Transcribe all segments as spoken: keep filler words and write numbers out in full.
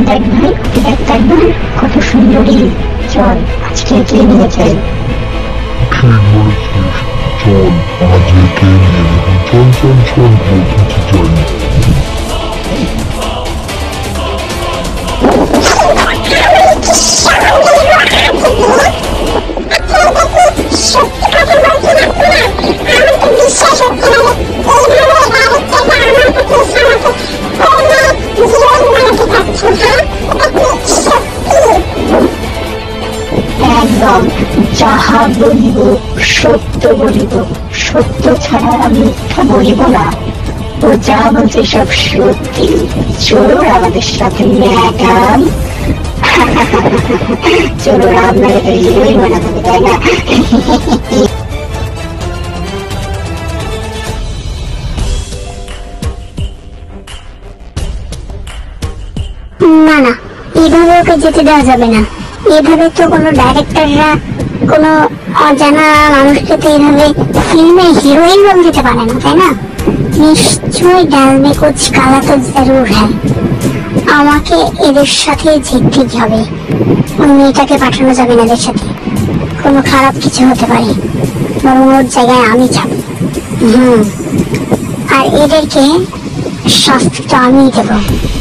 দেখ ভাই, ওকে দেখ একবার কত সুন্দরী। চল আজকে একে নিয়ে যাই। ঠিক বলেছিস, চল আজ একে নিয়ে যাবো। চল চল চল বলতে যাই। একদম যাহা বলিব সত্য বলিব, সত্য ছাড়া মিথ্যা বলিব না। ও যা বলছে সব সত্যি। চলো আমাদের সাথে ম্যাডাম। চলো আপনাকে তো হিরোইন বানাতে হবে, তাই না? না না, এভাবে ওকে যেতে দেওয়া যাবে না। এভাবে তো কোনো ডাইরেক্টররা কোনো অজানা মানুষকে তো এভাবে ফিল্মে হিরোইন রোল দিতে পারে না, তাই না? নিশ্চয়ই ডাল মে কুছ কালা তো জরুর হ্যায়। আমাকে এদের সাথে যেতেই হবে। ওই মেয়েটাকে পাঠানো যাবে না এদের সাথে, কোনো খারাপ কিছু হতে পারে। বরং ওর জায়গায় আমি যাব। হুম, আর এদেরকে শাস্তিটা আমিই দেবো।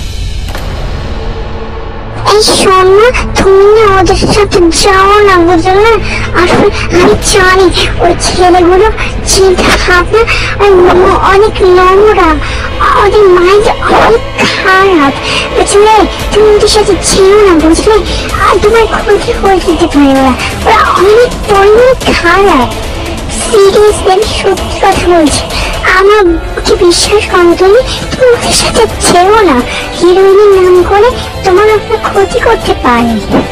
এই শোন না, তুমি না ওদের সাথে যাও না, বুঝলো না? আসলে আমি জানি ওই ছেলেগুলো চিন্তা ভাবনা অনেক নোংরা, ওদের মাইন্ড অনেক খারাপ, বুঝলে? তুমি ওদের সাথে যেও না, বুঝলে? আর তোমার ক্ষতি করে দিতে পারে ওরা। ওরা অনেক পরিমাণ খারাপ। সিরিয়াসলি আমি সত্যি কথা বলছি, আমাকে বিশ্বাস করো। তুমি তুমি ওদের সাথে যেও না। হিরোইনের নাম করে তোমার একটা ক্ষতি করতে পারে।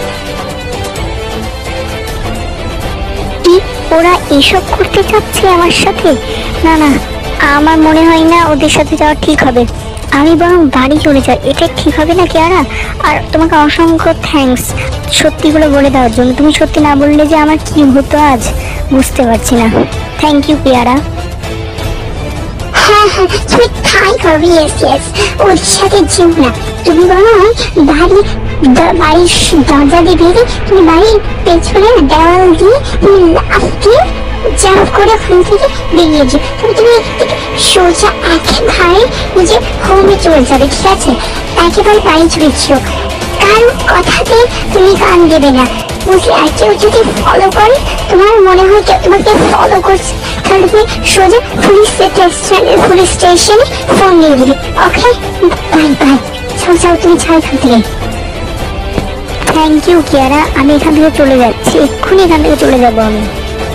ওরা এসব করতে চাচ্ছে আমার সাথে? না না, আমার মনে হয় না ওদের সাথে যাওয়া ঠিক হবে। আমি বরং বাড়ি চলে যাই। এটা ঠিক হবে না কিয়ারা? আর তোমাকে অসংখ্য থ্যাঙ্কস সত্যিগুলো বলে দেওয়ার জন্য। তুমি সত্যি না বললে যে আমার কি হতো আজ বুঝতে পারছি না। Thank you Kiara. হ্যাঁ হ্যাঁ, তুমি তাই করবে। ইয়েস ইয়েস, ওদের সাথে যেও না। তুমি বরং বাড়ি বাড়ির দরজা দিয়ে বেরিয়ে তুমি বাড়ির পেছনে দেওয়াল দিয়ে তুমি লাফ দিয়ে জাম্প করে ওখান থেকে বেরিয়ে যাও। তবে তুমি সোজা একেবারে নিজের হোমে চলে যাবে, ঠিক আছে? একেবারে বাড়ি চলে যেও। কারো কথাতে তুমি কান দেবে না, বুঝলে? আর কেউ যদি ফলো করে, তোমার মনে হয় কেউ তোমাকে ফলো করছে, তাহলে তুমি সোজা পুলিশ স্টেশনে পুলিশ স্টেশনে ফোন দিয়ে দিবে। Okay, bye bye. যাও যাও, তুমি যাও এখান থেকে। থ্যাংক ইউ কিয়ারা, আমি এখান থেকে চলে যাচ্ছি। এক্ষুনি এখান থেকে চলে যাবো আমি।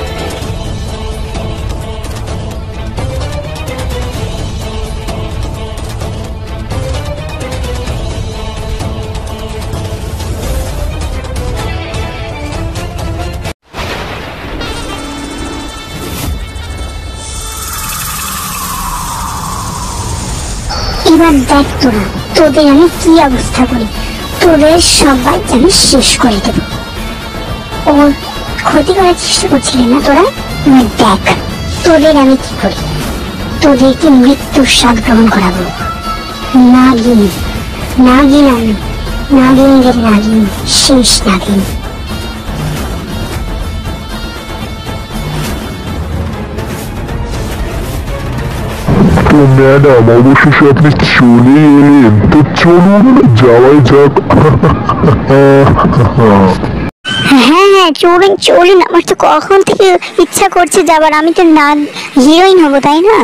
এবার দেখ তোরা, তোদের আমি কি অবস্থা করি। তোদের সবাই আমি শেষ করে দেবো। ওর ক্ষতি করার চেষ্টা করছিলি না তোরা? এবার দেখ তোদের আমি কি করি। তোদেরকে মৃত্যুর স্বাদ গ্রহণ করাবো। নাগিন, নাগিন আমি, নাগিনদের নাগিন, শেষ নাগিন। তো ম্যাডাম, অবশেষে আপনি চলে এলেন। তো চলুন যাওয়াই যাক। হ্যাঁ হ্যাঁ, চলুন চলুন। আমার তো কখন থেকে ইচ্ছা করছে যাবার। আমি তো না হিরোইন হবো, তাই না?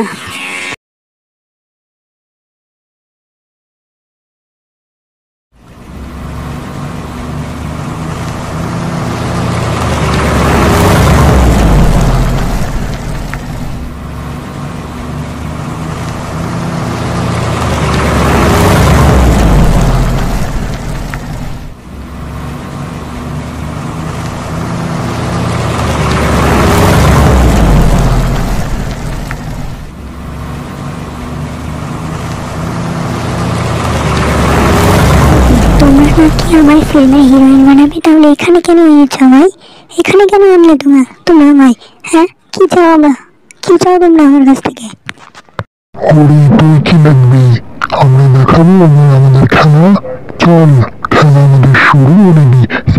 নাকি আমার ফিল্মে হিরোইন বানাবে? তাহলে এখানে কেন এনেছো আমায়? এখানে কেন আনলে তোমরা তোমরা আমায়? হ্যাঁ, কি চাও? আমরা কি চাও তোমরা আমার কাছ থেকে? তুই কি লাগবি? আমরা দেখাবো আমাদের খেলা। চল। খেলা আমাদের শুরু হয়নি।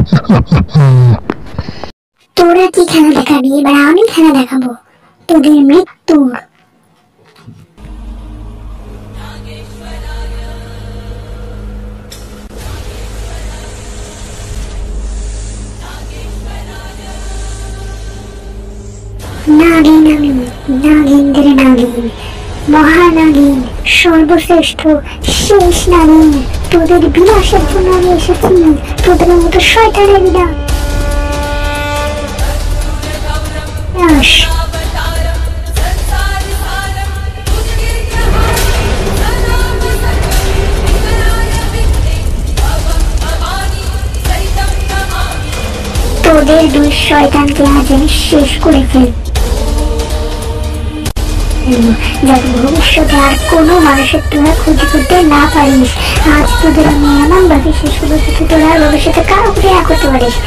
তোরা কি খেলা দেখাবি? এবার আমি খেলা দেখাবো, তোদের মৃত্যুর। নাগিন আমি, নাগিনদের নাগিন, মহানাগিন, সর্বশ্রেষ্ঠ শেষ নাগিন। তোদের বিনাশের জন্য আমি এসেছি, তোদের মতো শয়তানের বিনাশ। তোদের দুই শয়তানকে আজ আমি শেষ করে ফেল, যাতে ভবিষ্যতে আর কোনো মানুষের তোরা ক্ষতি করতে না পারিস। আজ তোদের আমি এমন ভাবে শেষ করে দিতে তোরা ভবিষ্যতে কারো ক্রিয়া করতে পারিস।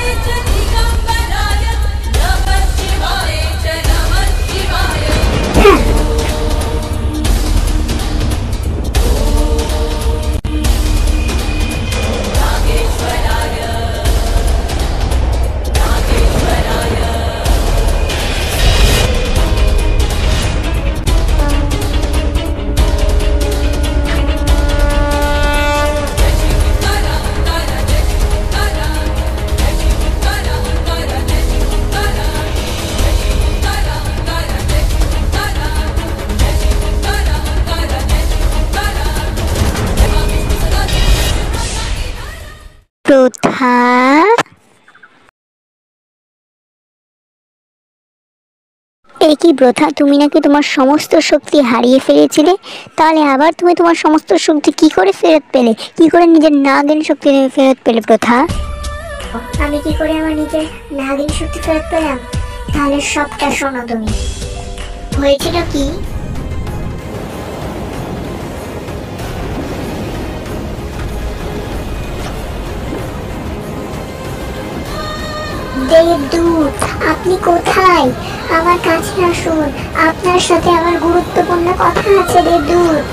প্রথা, এ কি প্রথা? তুমি নাকি তোমার সমস্ত শক্তি হারিয়ে ফেলেছিলে, তাহলে আবার তুমি তোমার সমস্ত শক্তি কি করে ফেরত পেলে? কি করে নিজের নাগিন শক্তি ফেরত পেলে প্রথা? আমি কি করে আমার নিজের নাগিন শক্তি ফেরত পেলাম? তাহলে সবটা শোনো তুমি। হয়েছিল কি, দেবদূত আপনি কোথায়? আমার কাছে আসুন, আপনার সাথে আমার গুরুত্বপূর্ণ কথা আছে দেবদূত।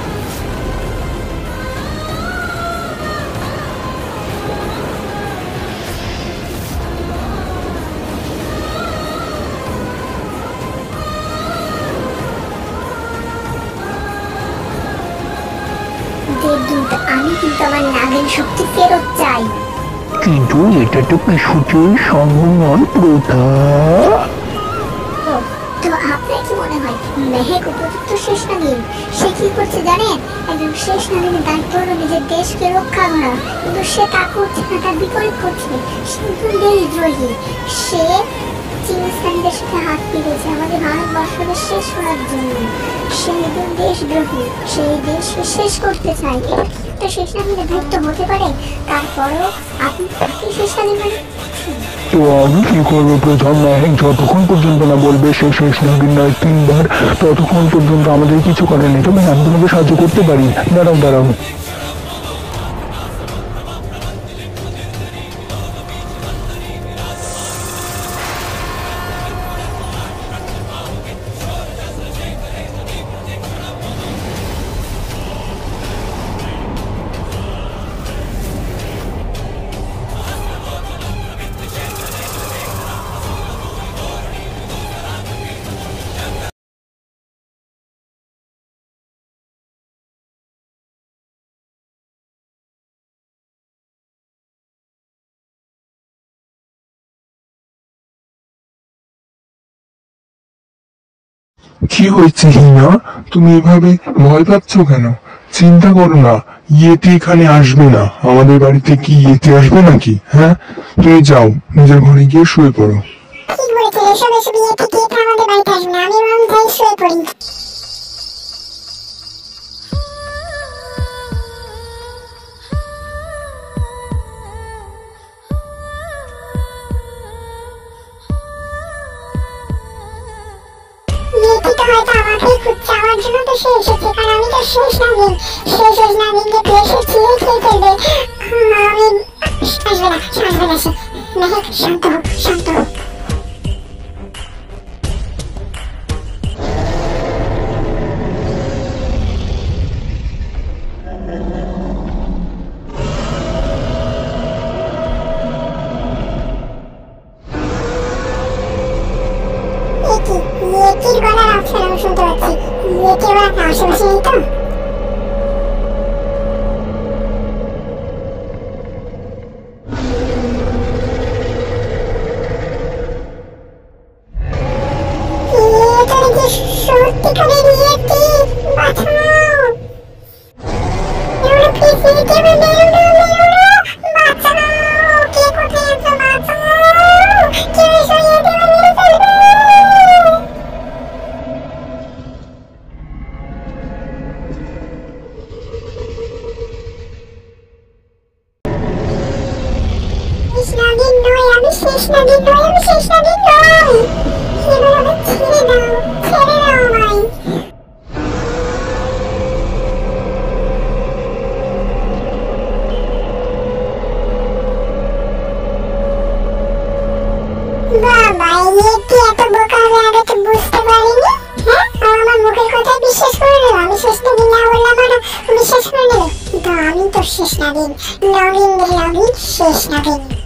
দেবদূত আমি কিন্তু আমার নাগিন শক্তি ফেরত চাই। কিন্তু এটা তো কিছুতেই সম্ভব নয় প্রথা। তো আপনার কি মনে হয় মেহেক উপযুক্ত শেষ নাগিন? সে কি করছে জানেন? একজন শেষ নাগিনের দায়িত্ব হলো নিজের দেশকে রক্ষা করা, কিন্তু সে তা করছে না, তার বিপরীত করছে। সে একজন দেশদ্রোহী। সে চীনস্তানিদের সাথে হাত মিলিয়েছে আমাদের ভারতবর্ষকে শেষ করার জন্য। সে একজন দেশদ্রোহী, সেই দেশকে শেষ করতে চায়। এটা কি একটা শেষ নাগিনের দায়িত্ব হতে পারে? তারপরেও আপনি তাকে শেষ নাগিন মানে? তো আমি কি করবো প্রথম? মেহেক যতক্ষণ পর্যন্ত না বলবে সে শেষ নাগিন নয় তিনবার, ততক্ষণ পর্যন্ত আমাদের কিছু করার নেই। তবে আমি তোমাকে সাহায্য করতে পারি। দাঁড়াও দাঁড়াও কি হয়েছে হিনা? তুমি এভাবে ভয় পাচ্ছ কেন? চিন্তা করো না, ইয়েতে এখানে আসবে না। আমাদের বাড়িতে কি ইয়েতে আসবে নাকি? হ্যাঁ, তুমি যাও নিজের ঘরে গিয়ে শুয়ে পড়ো। ঠিক বলেছে, এসব এসব ইয়েতে কি আমাদের বাড়িতে আসবে না। আমি বরং যাই শুয়ে পড়ি। হয়তো আমাকেই খুঁজছে, আমার জন্য তো সে এসেছে, কারণ আমি তো শেষ নাগিন। সে শেষ নাগিনকে পেয়ে সে চিড়ে খেয়ে ফেলবে। আমি আসবে না, সে আসবে না। সে মেহেক শান্ত হোক, শান্ত হোক। দেবে মেরো না মেরো না বাঁচাও কে কোথায় আছো বাঁচাও কে সরিয়ে দেবে মেরে ফেলবে শেষ নাগিন নয় আমি শেষ নাগিন নয় আমি শেষ নাগিন নয় এবার আমাকে ছেড়ে দাও ছেড়ে দাও আমায় বাবা এই কি এত বোকা হয়ে আগে তো বুঝতে পারিনি হ্যাঁ আর আমার মুখের কথা বিশ্বাস করে নিল আমি শেষ নাগিন না বললাম না বিশ্বাস করে নিল কিন্তু আমি তো শেষ নাগিন লগিন লগিন শেষ নাগিন